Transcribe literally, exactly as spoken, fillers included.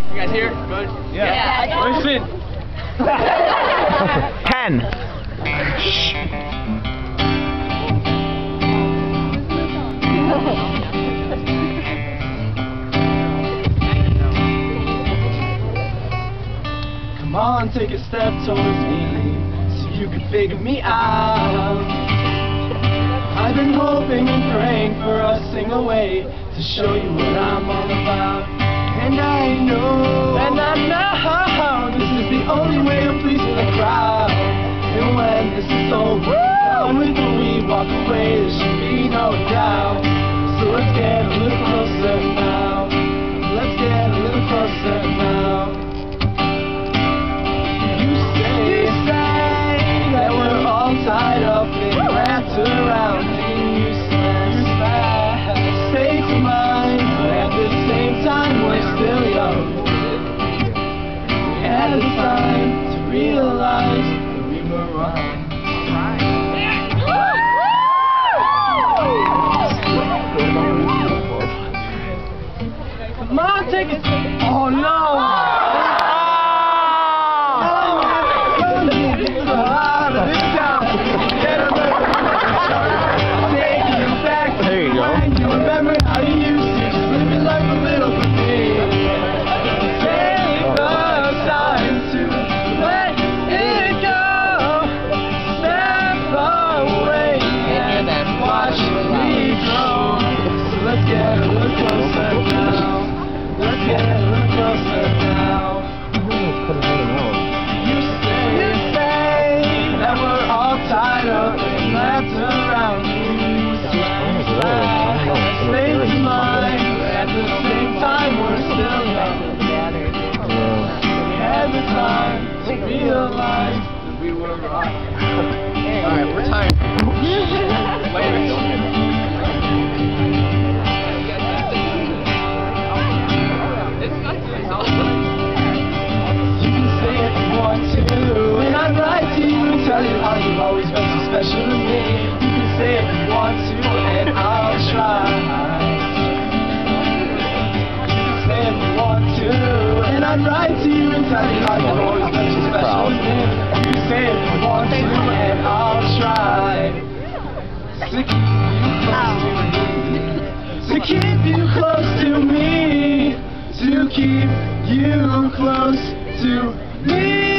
You guys here? Good? Yeah. yeah. Where's Finn? Ten. Come on, take a step towards me, so you can figure me out. I've been hoping and praying for a single way to show you what I'm all about. And I know, and I know, this is the only way I'm pleasing the crowd. And when this is over, done with when we walk away, there should be no doubt. So let's get a little closer now. Let's get a little closer now. You say, you say that we're all tied up and wrapped around. And you say, you say, say to mine, but at the same time we're still young. We had the time to realize that we were wrong. Come on, take it. Oh no! There you go. You remember how you used to just live your life a little bit me. Take the time to let it go. Step away and watch me grow. So let's get a little closer now. Let's get a little closer now. You say, you say that we're all tied up and wrapped around you. Stay to mine, but at the same time we're still young. We had the time to realize that we were wrong. Alright, we're tired. Later. You can say if you want to, and I'd write to you and tell you how you've always been so special to me. You can say if you want to, and I'll try. You can say if you want to, and I'd write to you and tell you how you've always been so special to me. You can say if you want to, and I'll try. To keep you close to me, to keep you close to me, to keep you close to me.